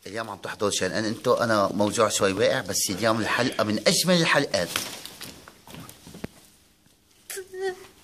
اليوم عم تحضر شان انتو، انا موجوع شوي واقع، بس اليوم الحلقة من اجمل الحلقات.